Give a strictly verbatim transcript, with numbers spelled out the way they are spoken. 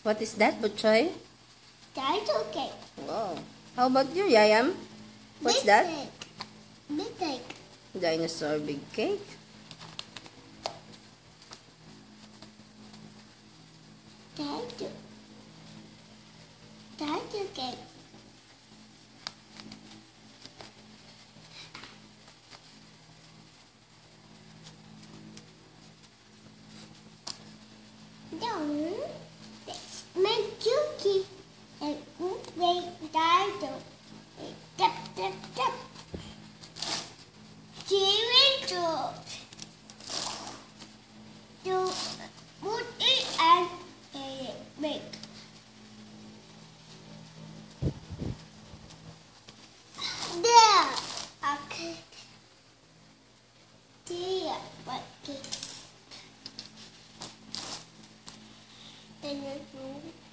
What is that, Butchoy? Dinosaur cake. Wow. How about you, Yayam? What's Big that? Cake. Big cake. Dinosaur big cake. Dinosaur. Dinosaur cake. Don't make cookie and make dinosaur. Tap tap tap. Cereal to put it and make. There. Okay. There. Okay. And